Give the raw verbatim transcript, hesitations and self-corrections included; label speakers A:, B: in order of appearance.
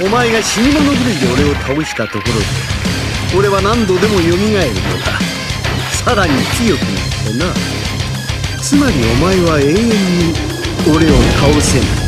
A: お前が死に物狂いで俺を倒したところで俺は何度でもよみがえるのだ。さらに強くなってな。つまりお前は永遠に俺を倒せない。